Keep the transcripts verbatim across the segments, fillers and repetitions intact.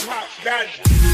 hot that.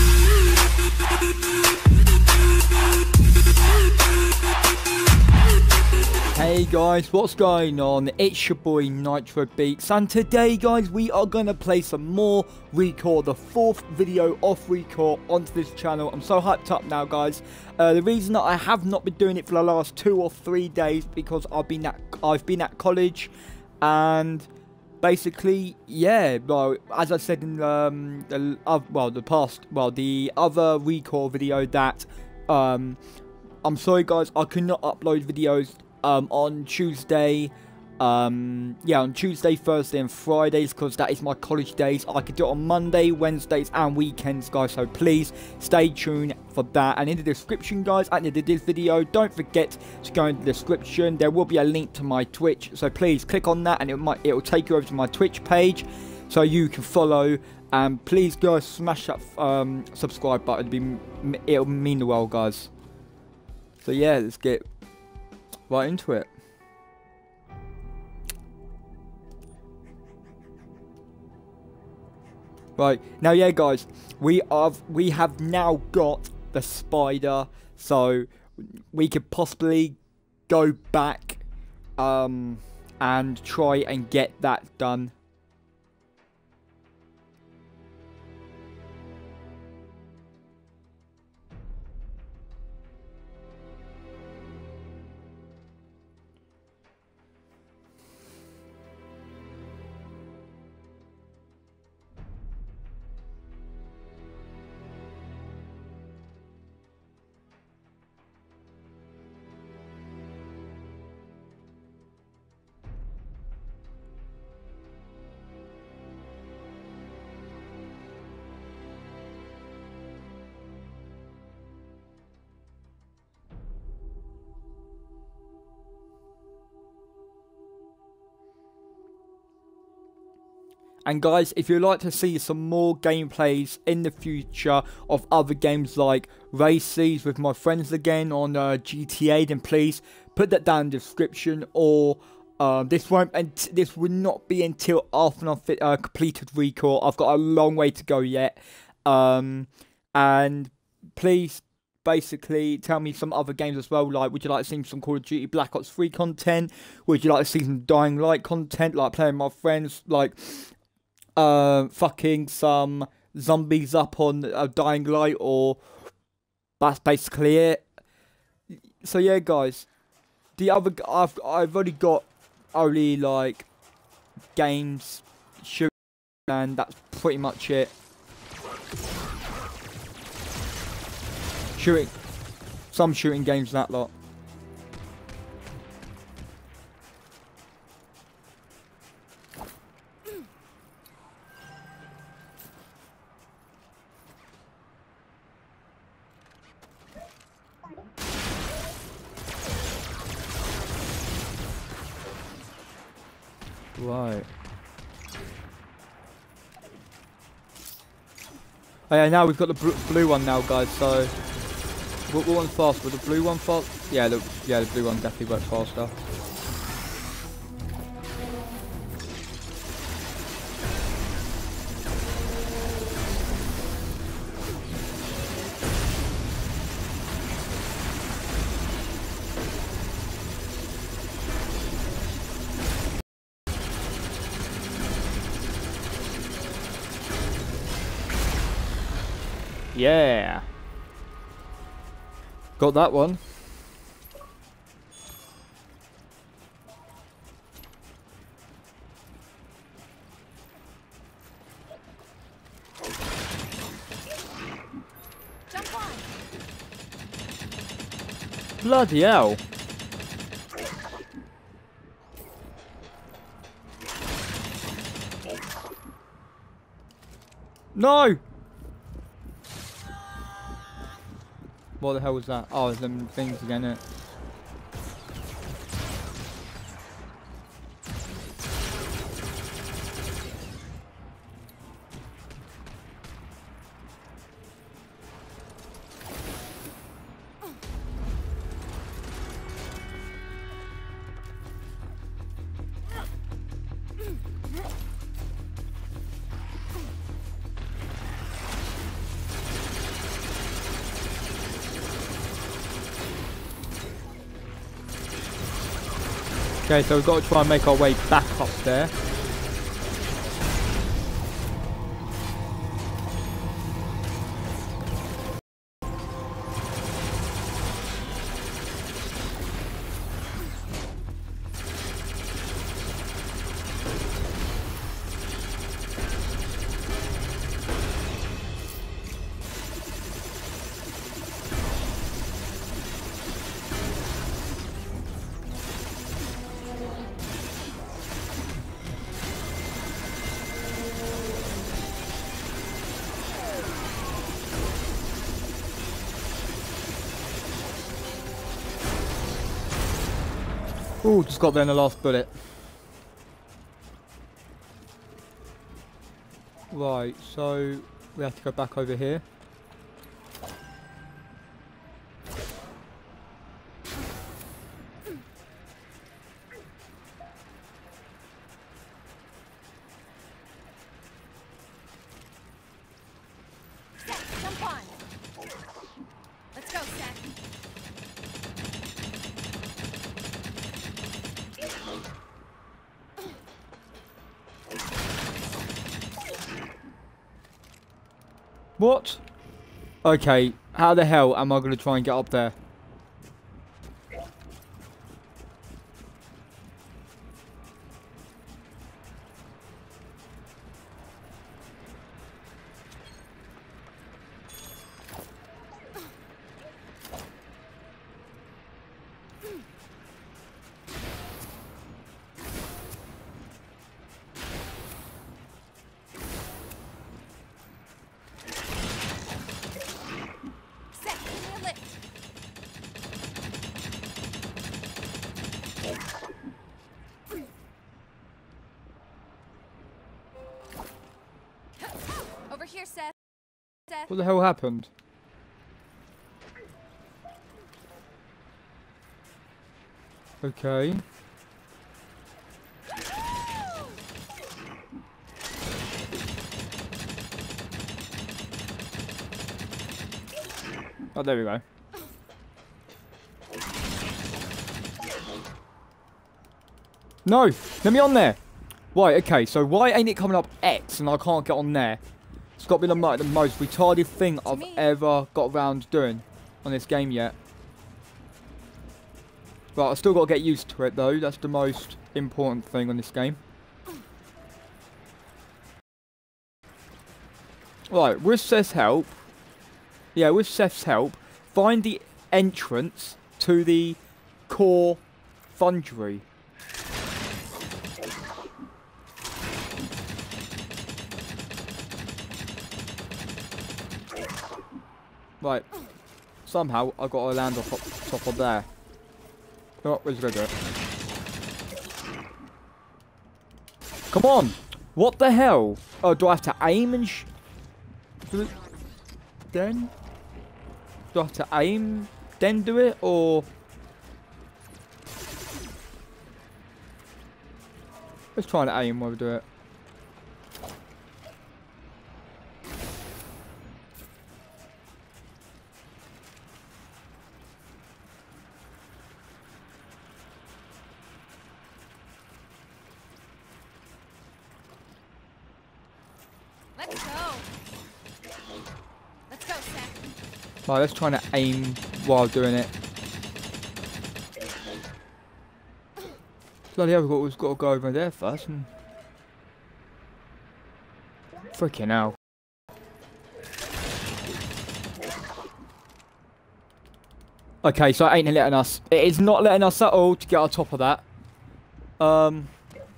Hey guys, what's going on? It's your boy Nitro Beats, and today guys we are going to play some more Recore, the fourth video of Recore onto this channel. I'm so hyped up now guys. Uh, the reason that I have not been doing it for the last two or three days because I've been at I've been at college, and basically yeah, well as I said in um, the uh, well the past well the other Recore video that um, I'm sorry guys, I could not upload videos Um, on Tuesday, um, yeah, on Tuesday, Thursday, and Fridays, because that is my college days. I could do it on Monday, Wednesdays, and weekends, guys. So please stay tuned for that. And in the description, guys, at the end of this video, don't forget to go in the description. There will be a link to my Twitch, so please click on that, and it might it will take you over to my Twitch page, so you can follow. And please, guys, smash that um, subscribe button. It'll, be, it'll mean the world, guys. So yeah, let's get right into it. Right, now yeah guys, we have we have now got the spider, so we could possibly go back um and try and get that done. And guys, if you'd like to see some more gameplays in the future of other games like races with my friends again on uh, G T A, then please put that down in the description. Or uh, this won't, and this will not be until after I've uh, completed Recore. I've got a long way to go yet. Um, and please, basically, tell me some other games as well. Like, would you like to see some Call of Duty Black Ops three content? Would you like to see some Dying Light content, like playing with my friends, like Uh, fucking some zombies up on a uh, Dying Light, or that's basically it. So yeah, guys, the other I've I've already got only like games shooting, and that's pretty much it. Shooting, some shooting games, that lot. Right. Oh yeah, now we've got the bl blue one now, guys. So, what, what one's faster? The blue one fast? Yeah, the yeah the blue one definitely works faster. Yeah. Got that one. Jump on. Bloody hell. No! What the hell was that? Oh, it's them things again, innit? Okay, so we've got to try and make our way back up there. Ooh, just got there in the last bullet. Right, so we have to go back over here. Seth, jump on. Let's go, Seth. What? Okay, how the hell am I going to try and get up there? Over here, Seth. Seth. What the hell happened? Okay. Oh, there we go. No! Let me on there! Right, okay, so why ain't it coming up X and I can't get on there? It's got to be the, like, the most retarded thing I've ever got around doing on this game yet. Right, I've still got to get used to it though. That's the most important thing on this game. Right, with Seth's help, yeah, with Seth's help, find the entrance to the core foundry. Right, somehow I've got to land off up, top of there. Oh, where's going to do it? Come on! What the hell? Oh, do I have to aim and sh... Do it then? Do I have to aim, then do it, or... Let's try and aim while we do it. Let's go. Let's go, Seth. Right, let's try and aim while doing it. Bloody hell, we've got, we've got to go over there first. And... Freaking hell. Okay, so it ain't letting us. It is not letting us at all to get on top of that. Um...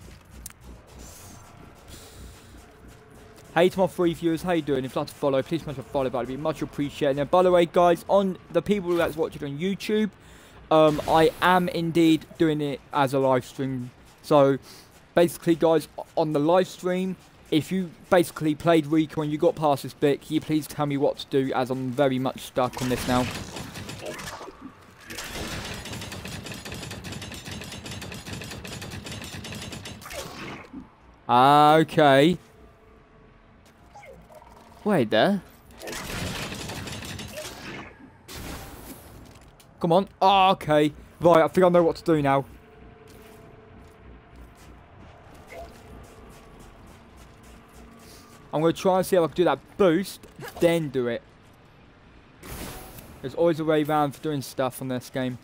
Hey to my free viewers, how you doing? If you'd like to follow, please smash a follow button, it'd be much appreciated. And by the way, guys, on the people that's watching on YouTube, um, I am indeed doing it as a live stream. So, basically, guys, on the live stream, if you basically played Recore and you got past this bit, can you please tell me what to do, as I'm very much stuck on this now. Okay. Wait there. Come on. Oh, okay. Right, I think I know what to do now. I'm going to try and see if I can do that boost, then do it. There's always a way around for doing stuff on this game.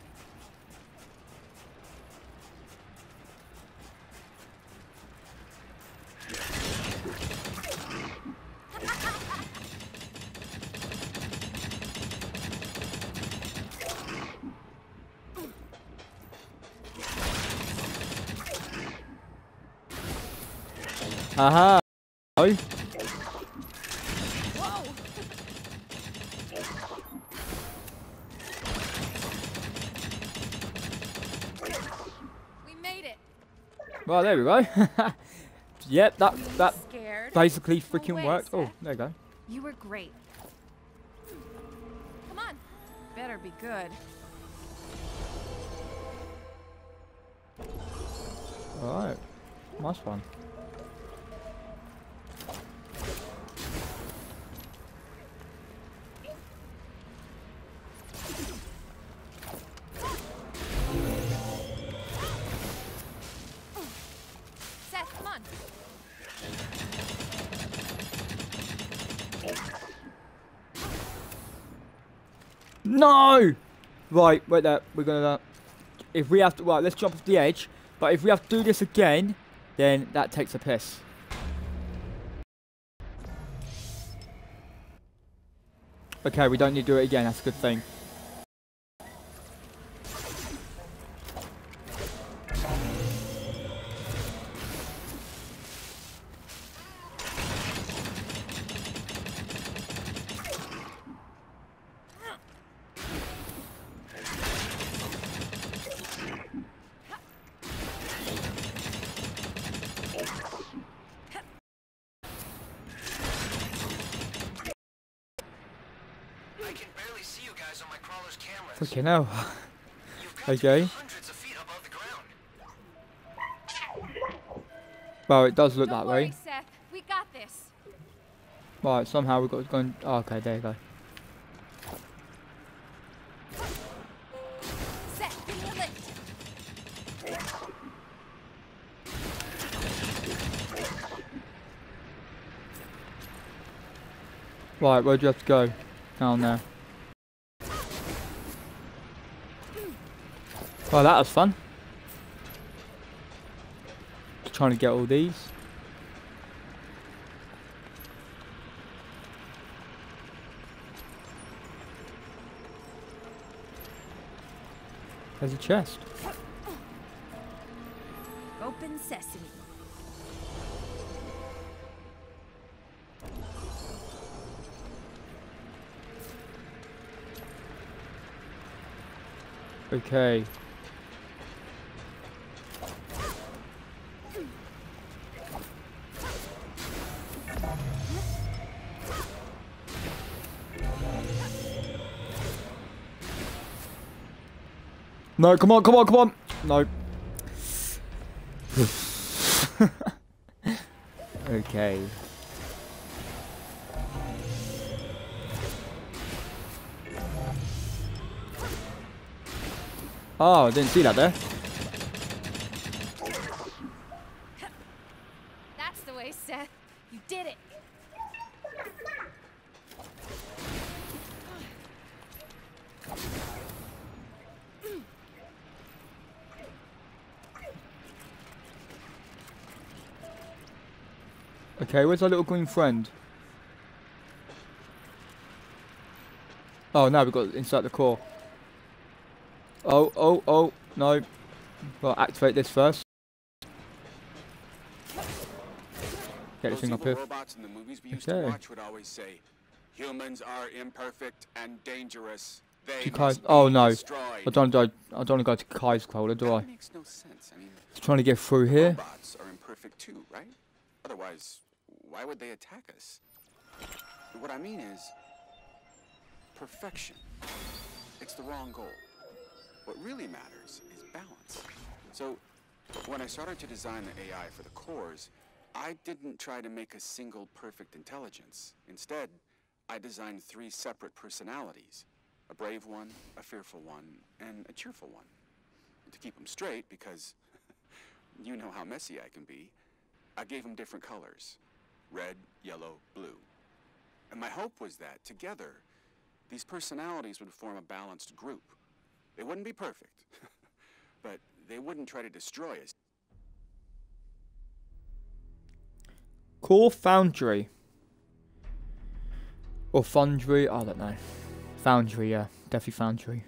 Aha! Oh. Whoa. We made it. Well, there we go. Yep, that that Scared? basically No freaking way, worked. Oh, Seth. there you go. You were great. Come on. Better be good. Alright. Nice one. Seth, come on. No! Right, wait there. We're gonna. Uh, if we have to. Right, let's jump off the edge. But if we have to do this again, then that takes a piss. Okay, we don't need to do it again. That's a good thing. Fucking hell. Okay. Well, it does look Don't that worry, way. Seth. We got this. Right, somehow we've got to go and... Oh, okay, there you go. Seth, give me a lift. Right, where do you have to go? Down there. Well, that was fun. Just trying to get all these. There's a chest. Open sesame. Okay. No, come on, come on, come on. No. Okay. Oh, I didn't see that there. That's the way, Seth. You did it. Okay, where's our little green friend? Oh, now we've got inside the core. Oh, oh, oh, no. Well, activate this first. Get this thing up here. Robots in the movies we used Okay. to watch would always say, "Humans are imperfect and dangerous. They To Kai's, must oh be no, destroyed." I don't, I don't want to go to Kai's Cola, do I? That makes no sense. I mean, Just trying to get through here. robots are imperfect too, right? Otherwise, why would they attack us? What I mean is, perfection. It's the wrong goal. What really matters is balance. So, when I started to design the A I for the cores, I didn't try to make a single perfect intelligence. Instead, I designed three separate personalities. A brave one, a fearful one, and a cheerful one. To keep them straight, because you know how messy I can be, I gave them different colors. red, yellow, blue. And my hope was that, together, these personalities would form a balanced group. They wouldn't be perfect, but they wouldn't try to destroy us. Core Foundry. Or Foundry, I don't know. Foundry, yeah. Definitely Foundry.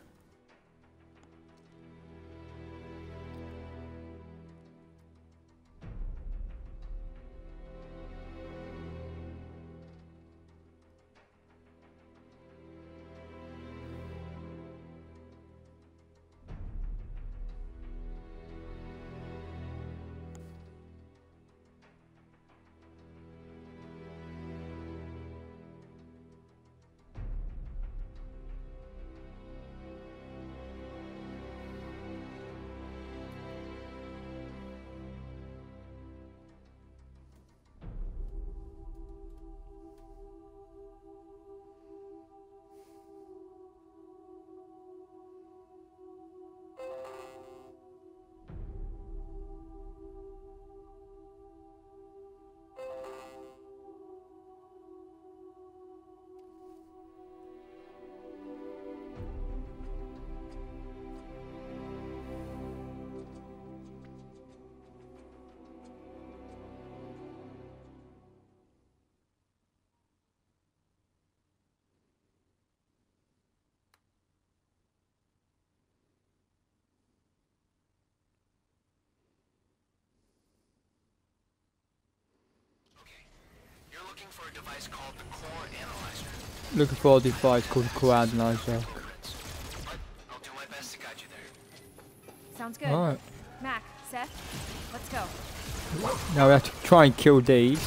Looking for a device called the Core Analyzer. Looking for a device called the Core Analyzer. I'll do my best to guide you there. Sounds good. Alright. Mac, Seth, let's go. Now we have to try and kill these.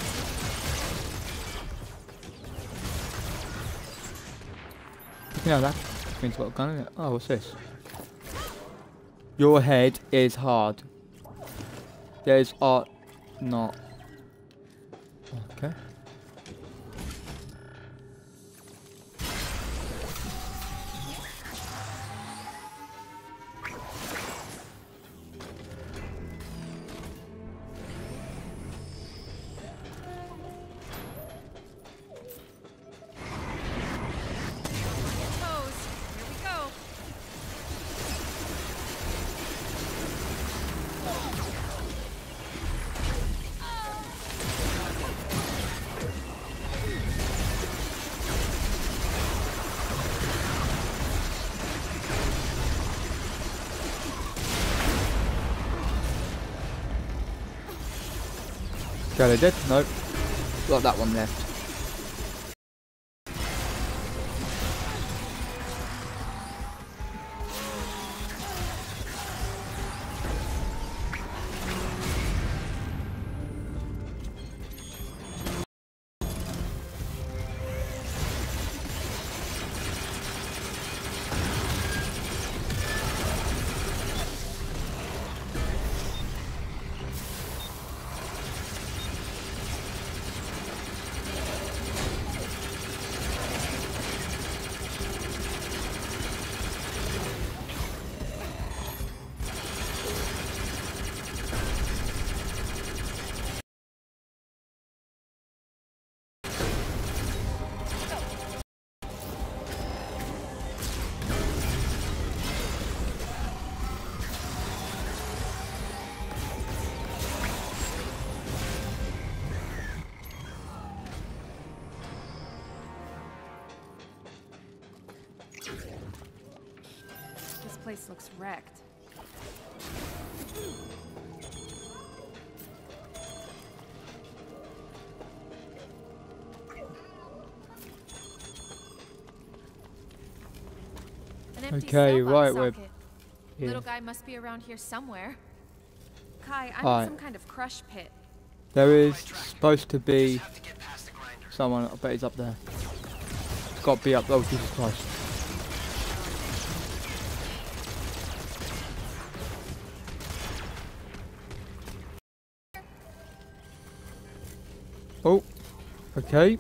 You know that means what gun is it? Oh, what's this? Your head is hard. There's art not. Okay. Okay, they did? Nope. Got that one left. This place looks wrecked. An empty Okay, cell box right, we're socket. here. Little guy must be around here somewhere. Kai, I'm Alright. in some kind of crush pit. There is supposed to be Have to get past the grinder. someone, I bet he's up there. It's got to be up there, oh Jesus Christ. Oh, okay.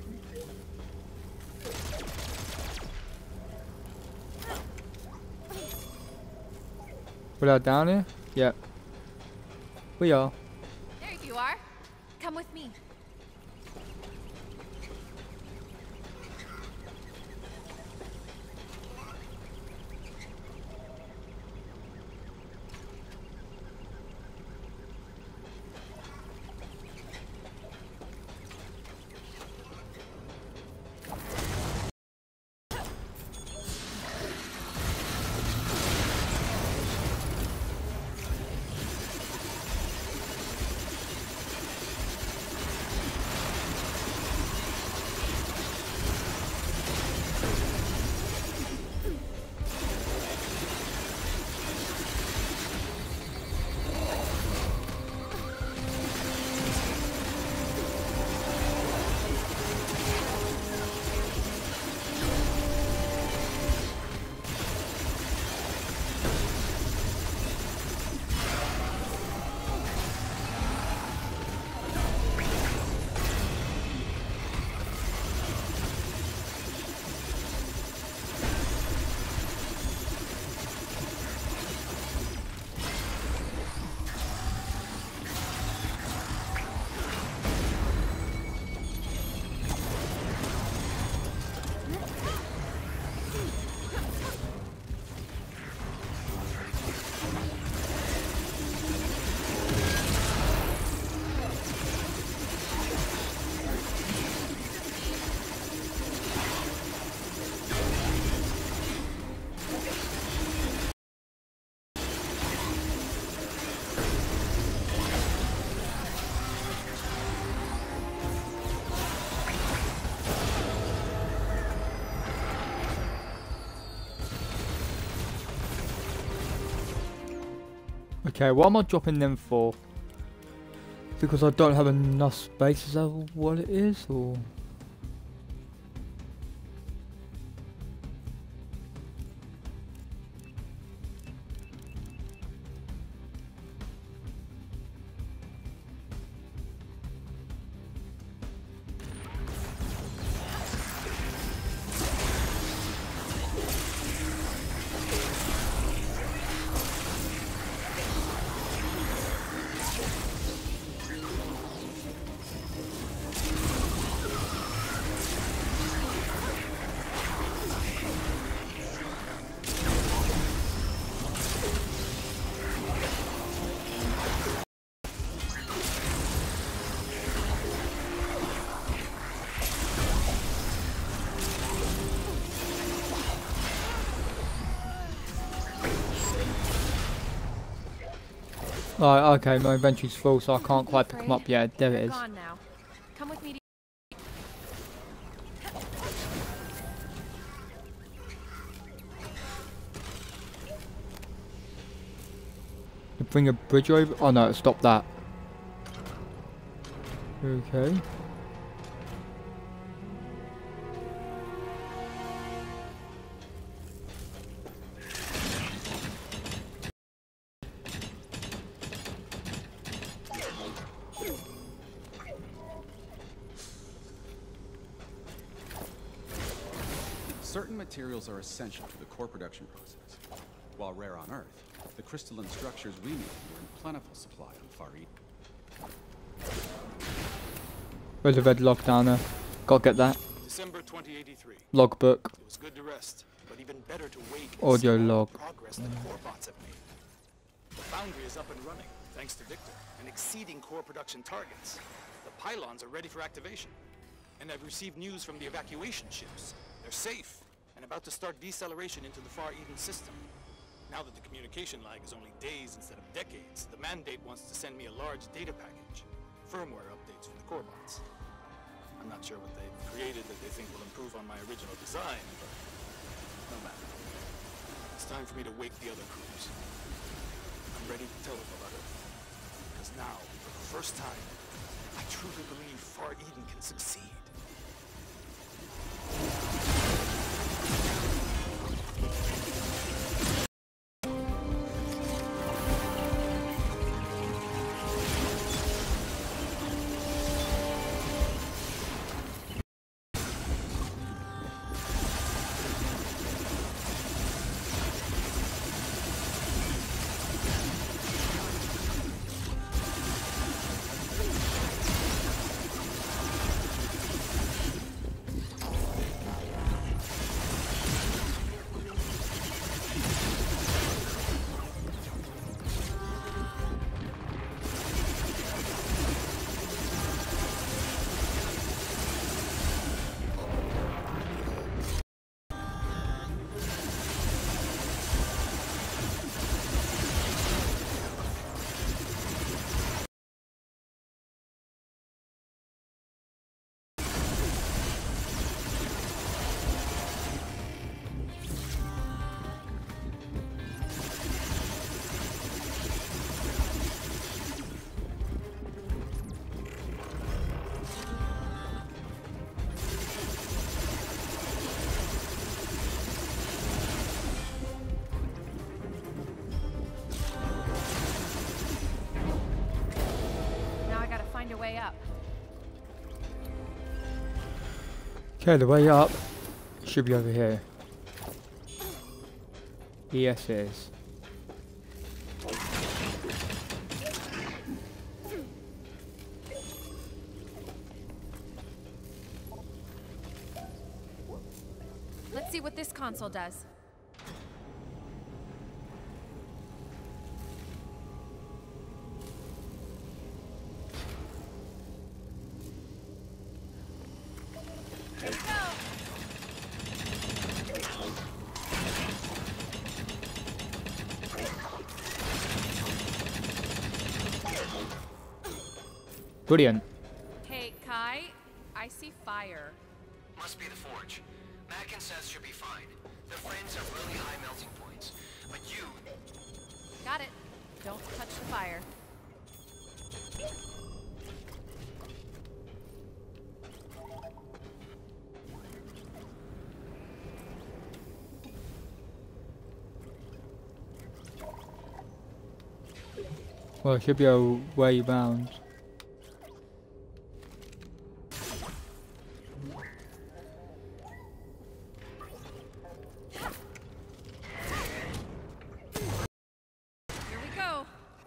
We are down here? Yep. We are. There you are. Come with me. Okay, what am I dropping them for? Because I don't have enough space, is that what it is, or? Right, okay, my inventory's full, so I can't quite pick them up yet. There it is. Gone now. Come with me. You bring a bridge over? Oh no, stop that. Okay. Certain materials are essential to the core production process. While rare on Earth, the crystalline structures we need were in plentiful supply on Far East. Where's the red log down there? Gotta get that. December twenty eighty-three. Logbook. It was good to rest, but even better to wake and Audio see all log. the progress that core bots have made. The foundry is up and running, thanks to Victor, and exceeding core production targets. The pylons are ready for activation, and I've received news from the evacuation ships. They're safe and about to start deceleration into the Far Eden system. Now that the communication lag is only days instead of decades, the mandate wants to send me a large data package, firmware updates for the core bots. I'm not sure what they've created that they think will improve on my original design, but no matter. It's time for me to wake the other crews. I'm ready to tell them about it. Because now, for the first time, I truly believe Far Eden can succeed. Find a way up. Okay, the way up should be over here. Yes, it is. Let's see what this console does. Brilliant. Hey, Kai, I see fire. Must be the forge. Mackin says should be fine. The frames have really high melting points. But you... Got it. Don't touch the fire. Well, it should be a way round. Here we go.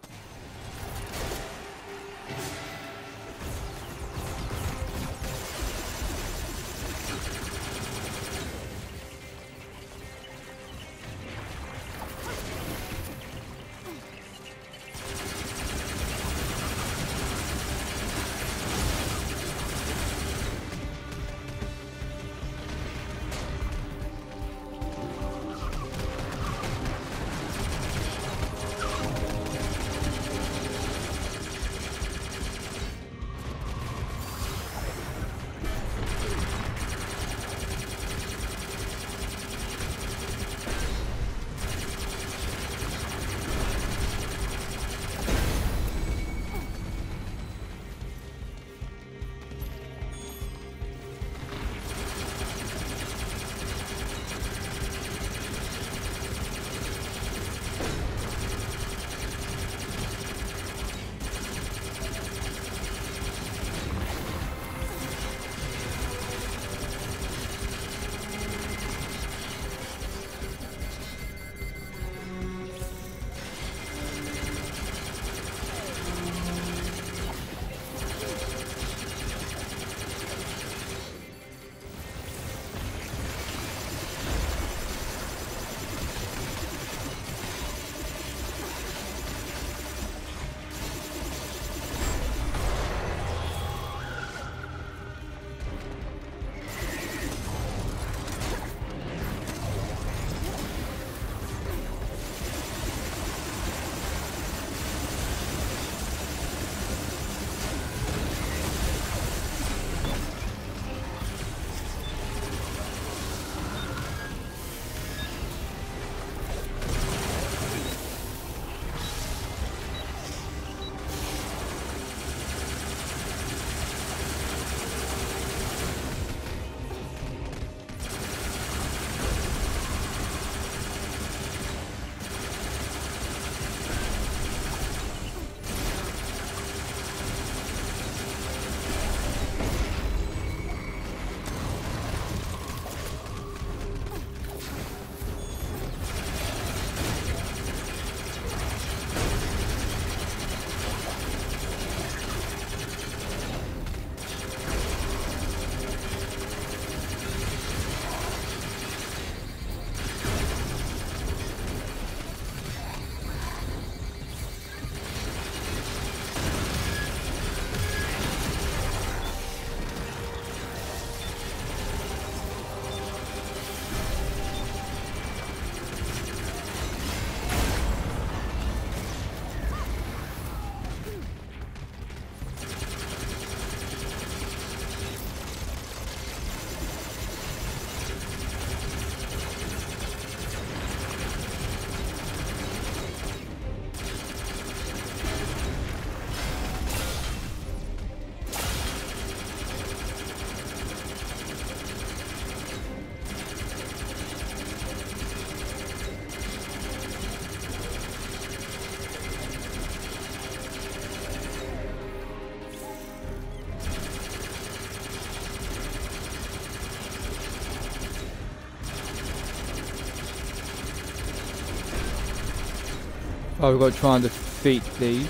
Oh, we've got to try and defeat these.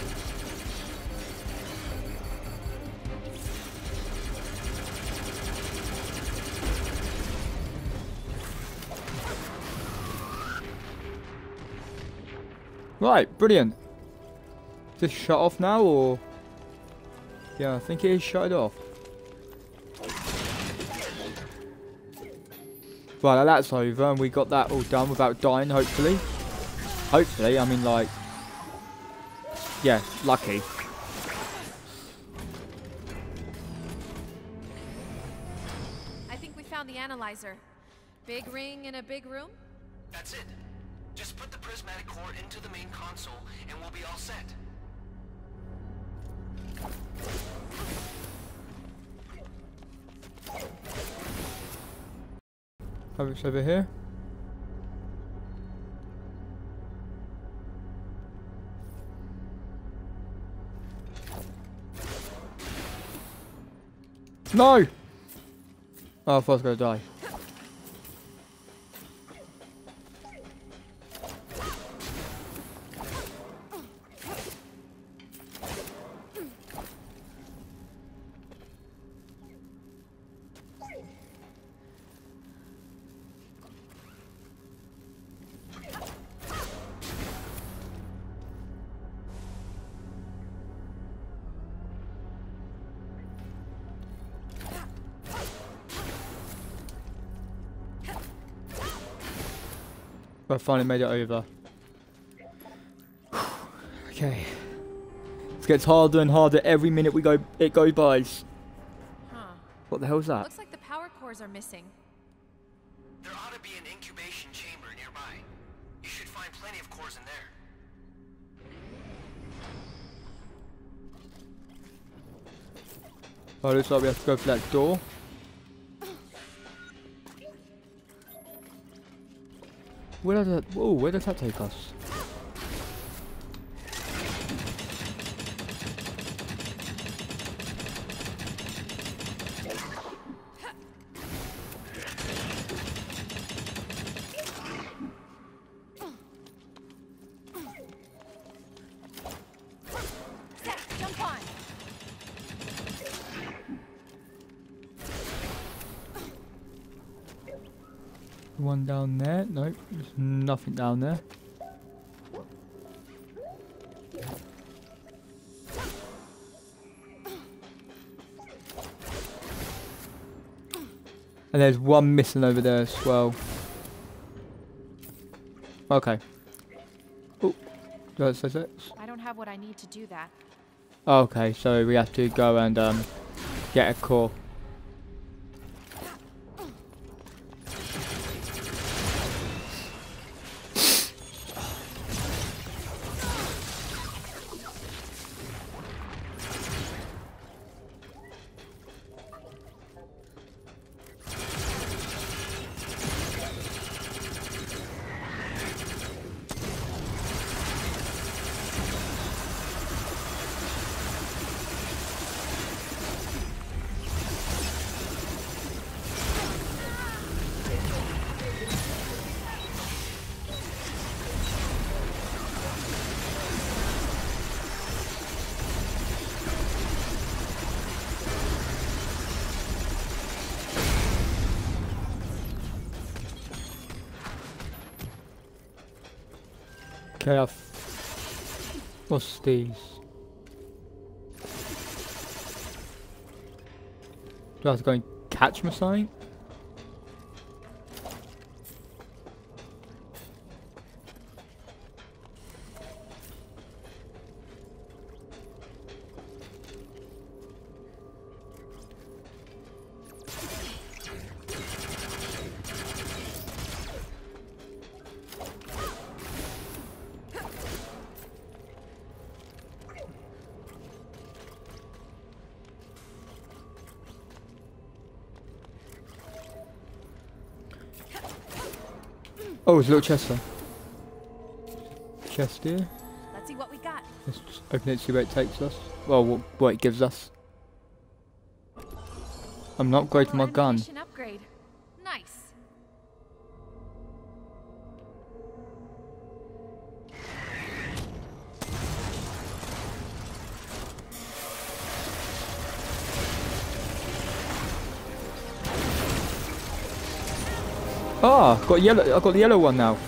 Right, brilliant. Is this shut off now, or? Yeah, I think it is shut off. Right, that's over, and we got that all done without dying, hopefully. Hopefully, I mean, like, yeah, lucky. I think we found the analyzer. Big ring in a big room? That's it. Just put the prismatic core into the main console and we'll be all set. Oh, it's over here. No! Oh, I thought I was gonna die. I finally made it over. Okay. It gets harder and harder every minute we go it goes by. Huh. What the hell's that? Looks like the power cores are missing. There ought to be an incubation chamber nearby. You should find plenty of cores in there. Oh, looks like we have to go for that door. Where does that? Whoa, where does that take us? Jump on. One down there. Nope, there's nothing down there. And there's one missing over there as well. Okay. Oh, that says it. I don't have what I need to do that. Okay, so we have to go and um, get a core. Okay, I've... What's these? Do I have to go and catch my sign? Oh, there's a little chest there. Chest here. Let's see what we got. Let's just open it, see where it takes us. Well, what, what it gives us. I'm not upgrading my gun. Ammunition upgrade. Nice. Ah, got yellow. I got the yellow one now.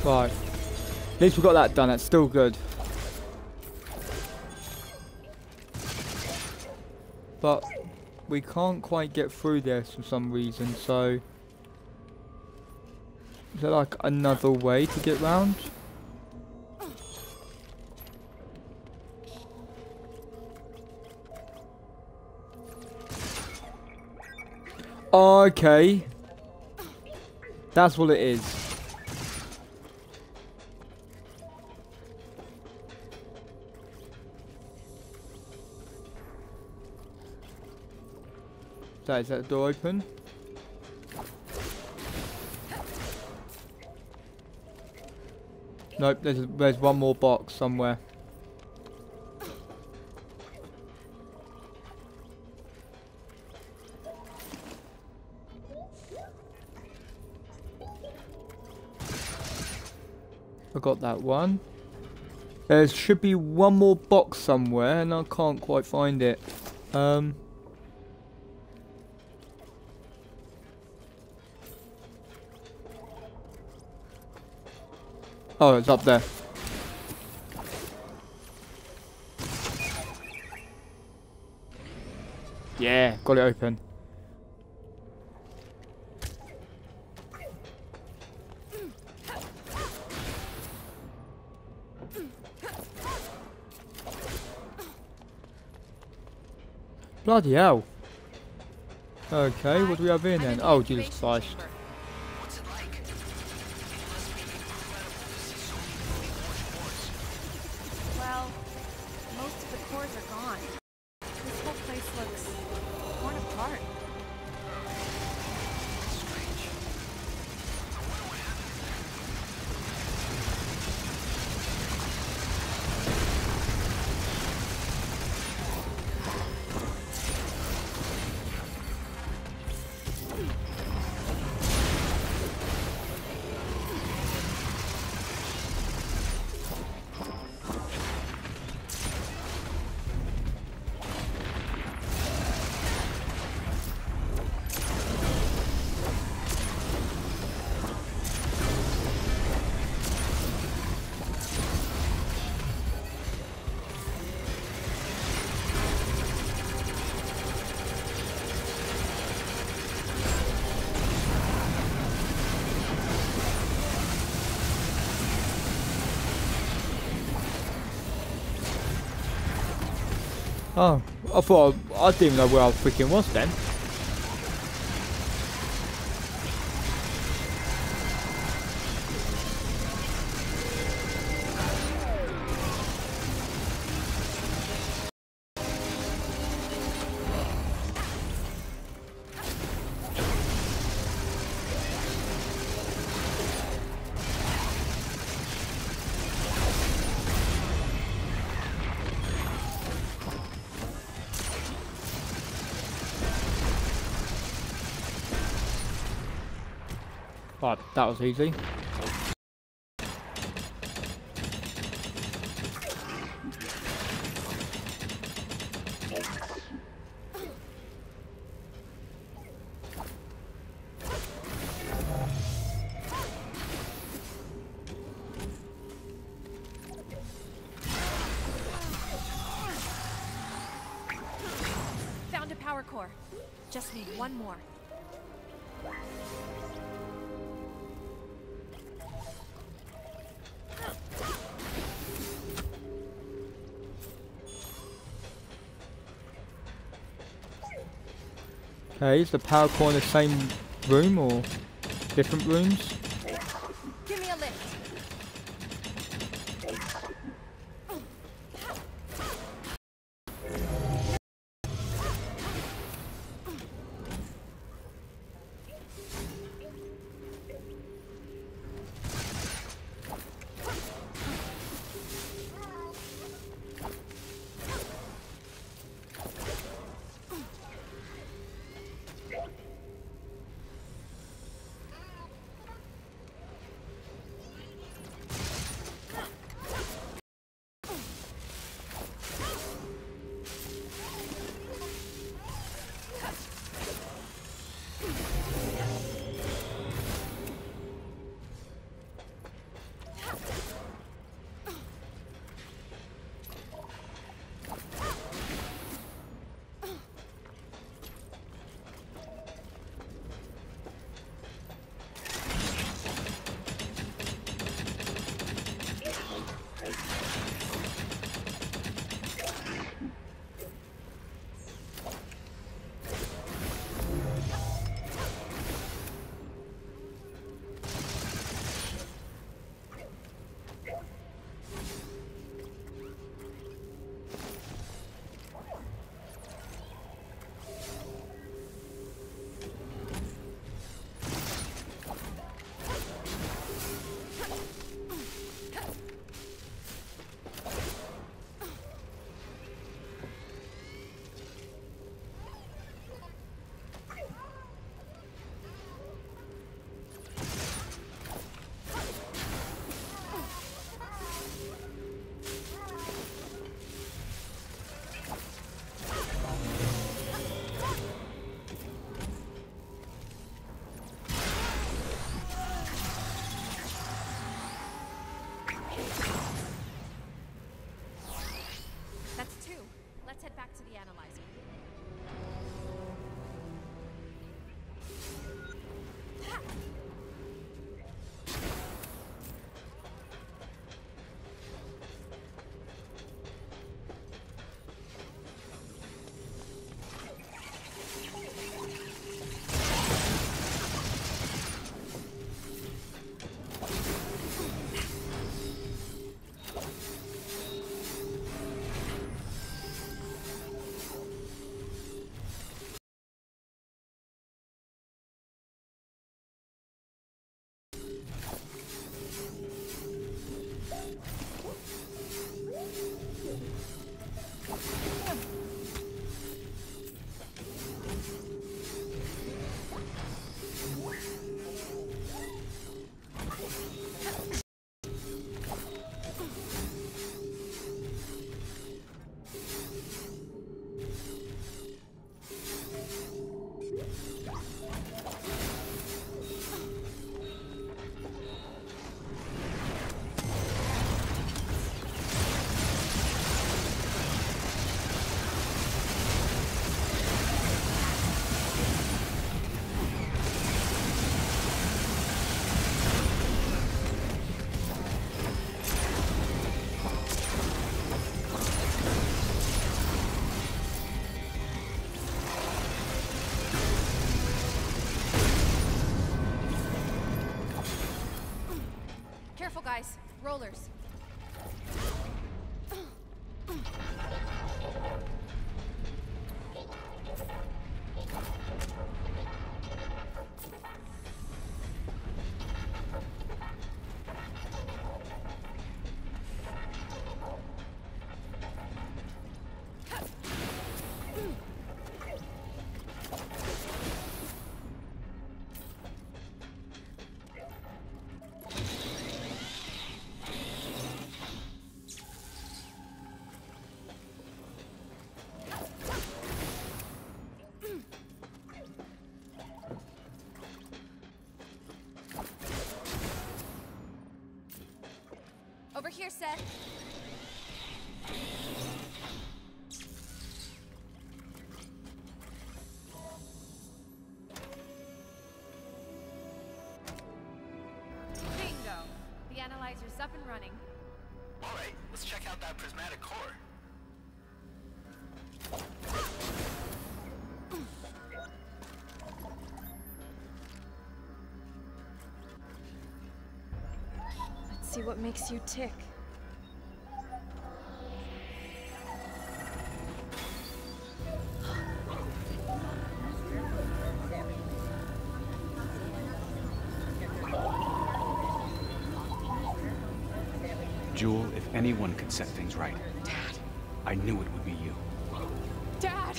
Right. At least we got that done. That's still good. But we can't quite get through this for some reason, so... Is there like another way to get round? Okay. That's what it is. So is that the door open? Nope, there's, there's one more box somewhere. I got that one. There should be one more box somewhere and I can't quite find it. Um... Oh, it's up there. Yeah, got it open. Bloody hell. Okay, what do we have in then? Oh, Jesus Christ. What's it like? It must be incredible to see so many fully forged cores. Well, most of the cores are gone. This whole place looks torn apart. Strange. I wonder what happened there. Oh, I thought I, I didn't even know where I freaking was then. Right, that was easy. Found a power core. Just need one more. Okay, is the power core in the same room or different rooms? Give me a lift. Guys, rollers. Over here, Seth. Bingo! The analyzer's up and running. All right, let's check out that prismatic core. Let's see what makes you tick. Jewel, if anyone could set things right, Dad, I knew it would be you. Dad!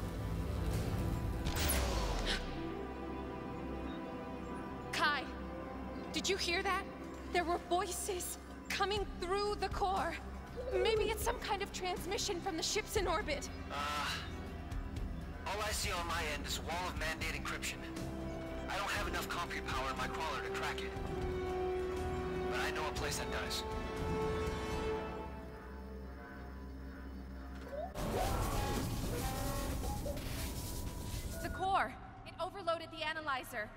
Kai, did you hear that? There were voices coming through the core. Maybe it's some kind of transmission from the ships in orbit. Uh, all I see on my end is a wall of mandate encryption. I don't have enough compute power in my crawler to crack it. But I know a place that does. The core. It overloaded the analyzer.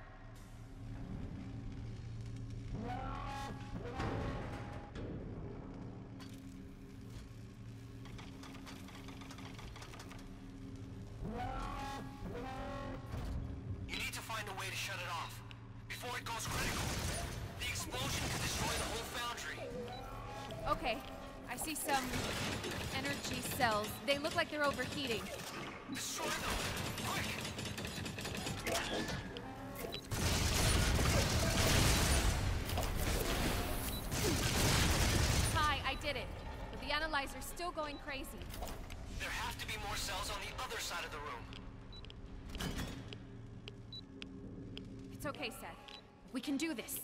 You need to find a way to shut it off before it goes critical. The explosion could destroy the whole foundry. Okay, I see some energy cells. They look like they're overheating. Destroy them! Quick! Hi, I did it. But the analyzer's still going crazy. There have to be more cells on the other side of the room. It's okay, Seth. We can do this.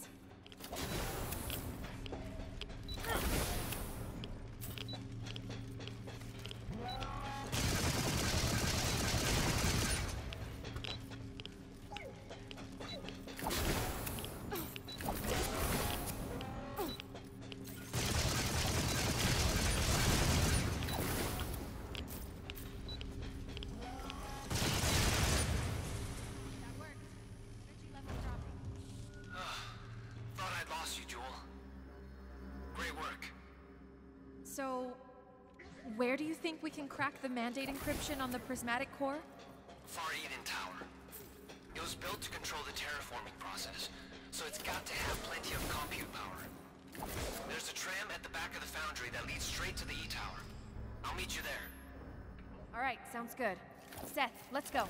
So, where do you think we can crack the mandate encryption on the prismatic core? Far Eden Tower. It was built to control the terraforming process, so it's got to have plenty of compute power. There's a tram at the back of the foundry that leads straight to the E-Tower. I'll meet you there. All right, sounds good. Seth, let's go.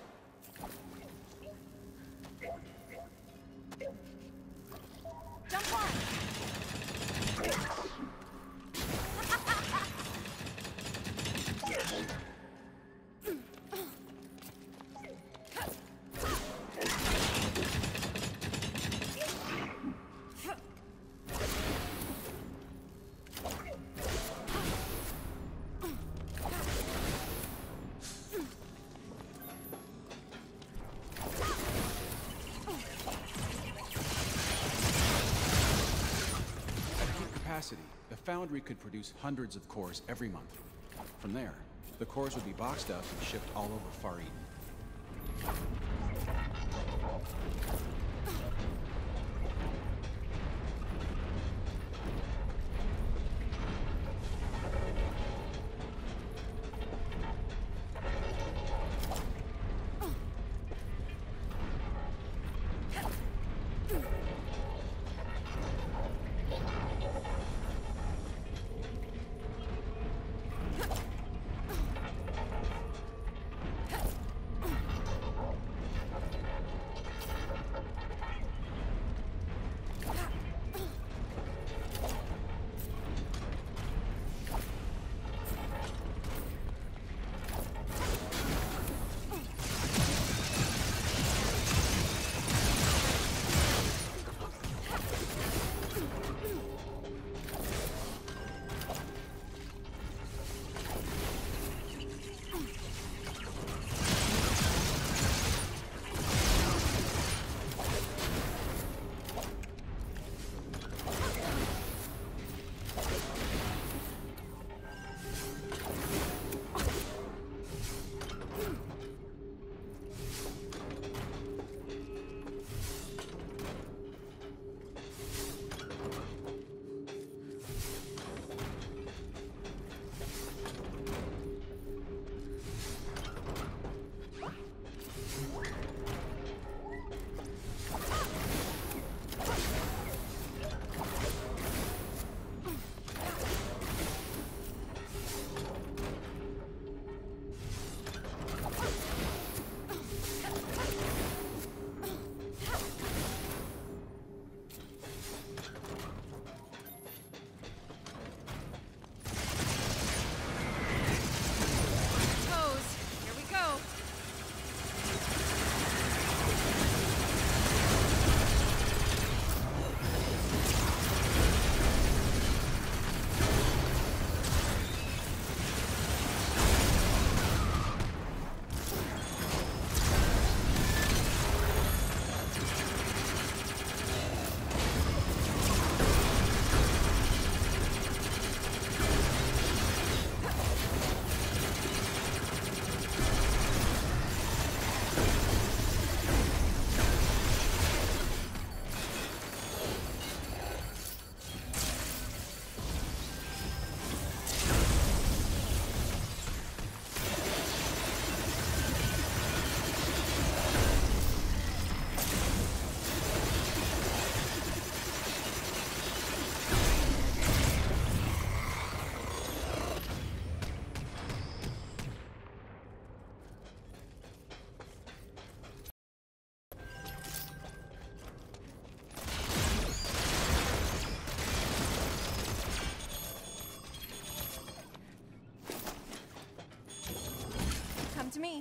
Jump on! The foundry could produce hundreds of cores every month. From there, the cores would be boxed up and shipped all over Far Eden.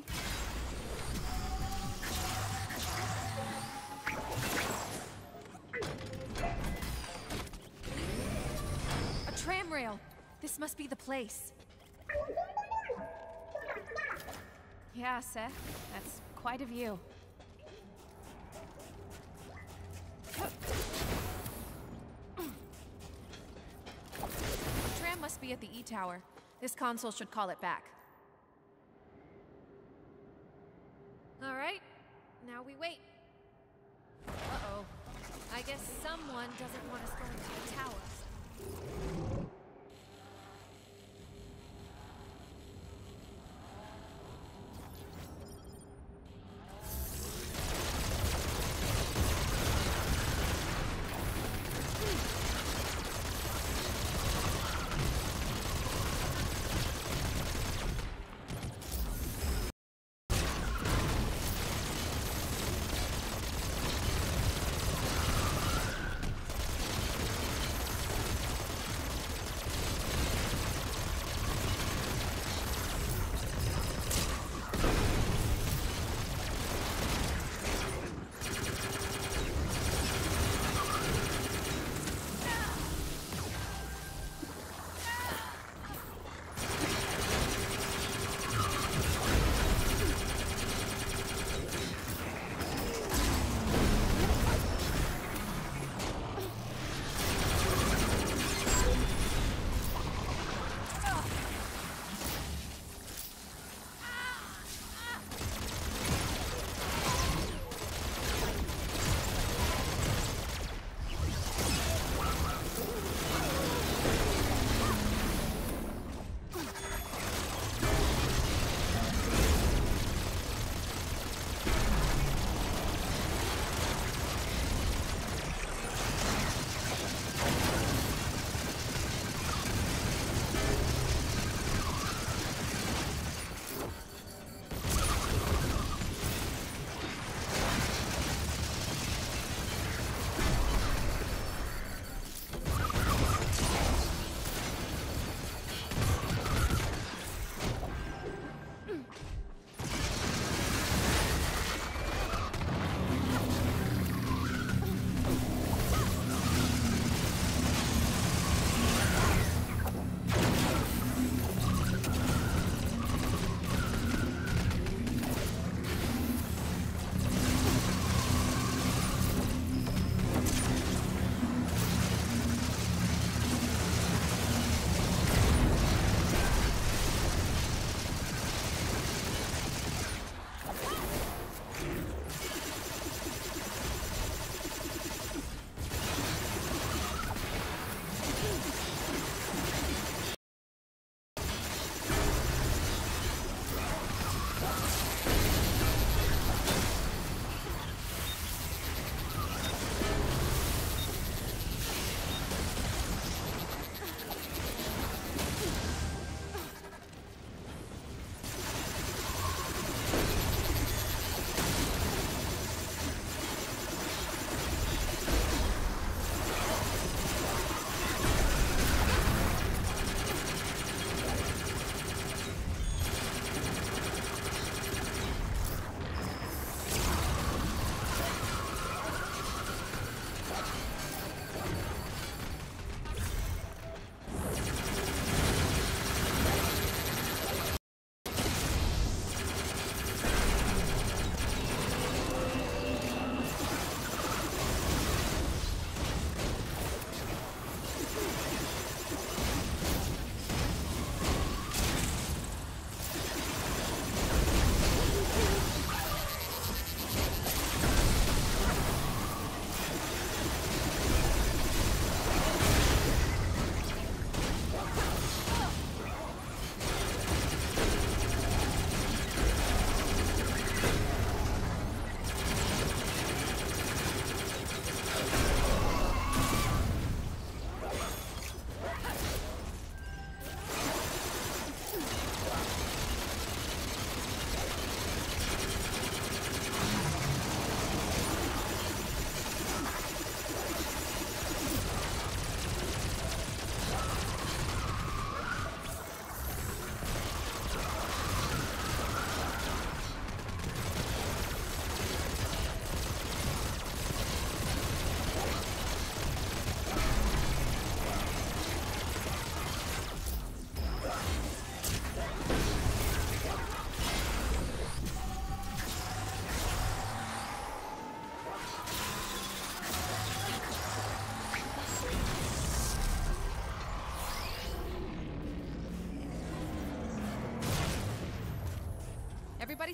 me? A tram rail! This must be the place. Yeah, Seth. That's quite a view. The tram must be at the E-Tower. This console should call it back. All right. Now we wait. Uh-oh. I guess someone doesn't want us going to the tower.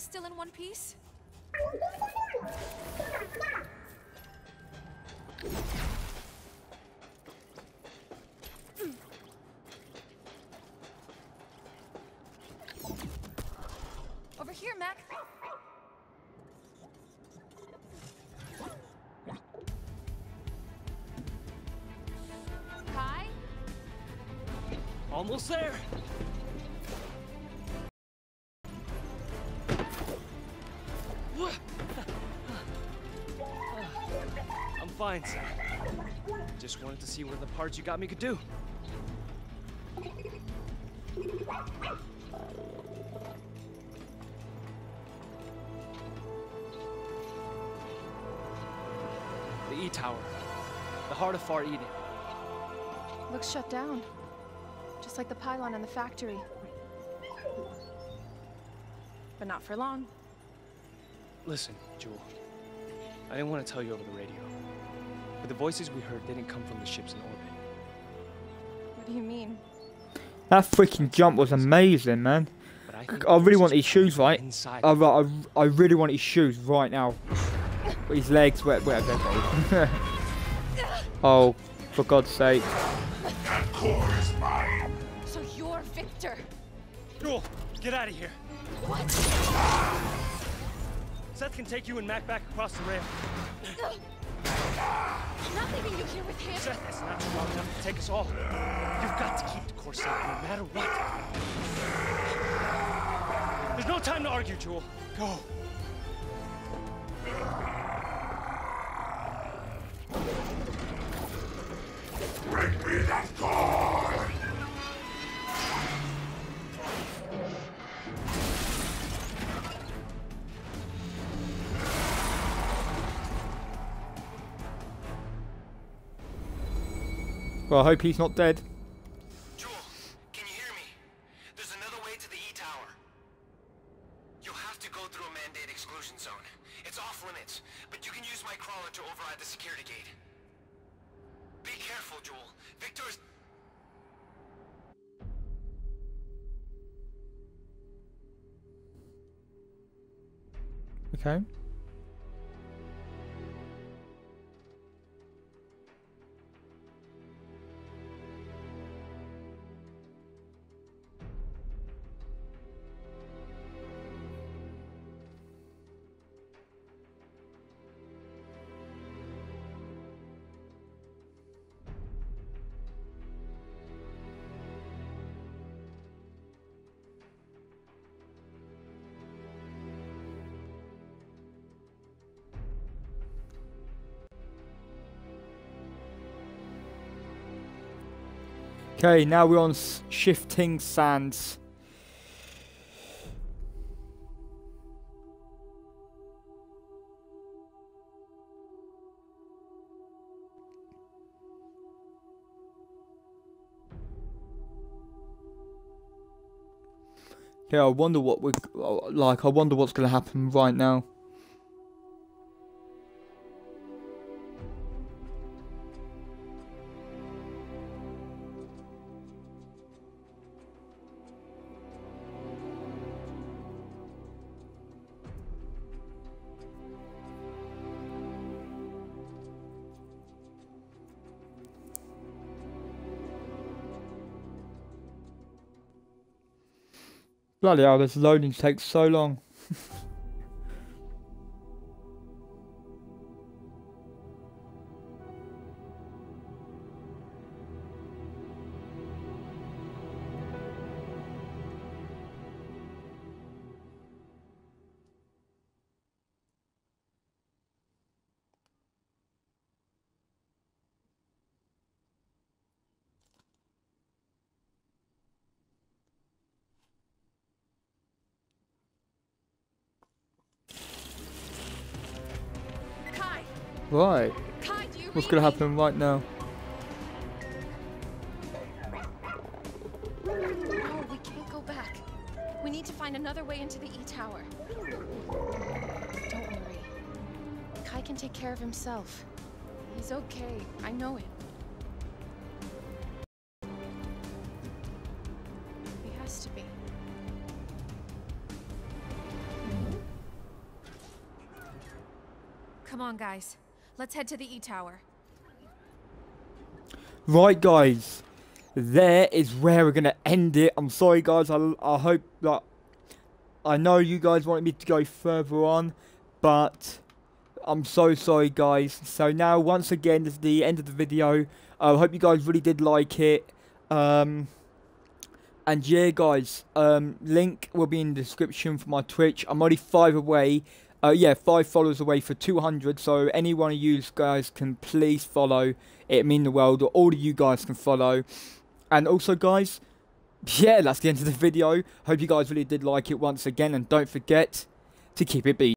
still in one piece? Over here, Mac. Kai? Almost there. I'm fine, Sam. Just wanted to see what the parts you got me could do. The E-Tower. The heart of Far Eden. Looks shut down. Just like the pylon in the factory. But not for long. Listen, Jewel. I didn't want to tell you over the radio. But the voices we heard didn't come from the ships in orbit. What do you mean? That freaking jump was amazing, man. But I, think I really the want voices his shoes, were right? inside I, I, I really want his shoes right now. His legs, where, wherever they're going. Oh, for God's sake. That core is mine. So you're Victor. Jewel, get out of here. What? Seth can take you and Mac back across the rail. I'm not leaving you here with him. Seth is not strong enough to take us all. You've got to keep the core safe no matter what. There's no time to argue, Jewel. Go. Bring me that core. Well, I hope he's not dead. Jewel, can you hear me? There's another way to the E-Tower. You'll have to go through a mandate exclusion zone. It's off limits, but you can use my crawler to override the security gate. Be careful, Jewel. Victor's... Okay. Okay, now we're on s shifting sands. Yeah, I wonder what we like. I wonder what's going to happen right now. Bloody hell, this loading takes so long. Kai! Right. Kai, do you What's read going to me? happen right now? No, we can't go back. We need to find another way into the E-Tower. Don't worry. Kai can take care of himself. He's okay. I know it. He has to be. guys. Let's head to the E-Tower. Right, guys. There is where we're going to end it. I'm sorry, guys. I, I hope that... I know you guys wanted me to go further on, but I'm so sorry, guys. So now, once again, this is the end of the video. I uh, hope you guys really did like it. Um, and yeah, guys, um, link will be in the description for my Twitch. I'm only five away. Uh, yeah, five followers away for two hundred. So any one of you guys can please follow. It means the world. Or all of you guys can follow. And also, guys, yeah, that's the end of the video. Hope you guys really did like it once again. And don't forget to keep it beat.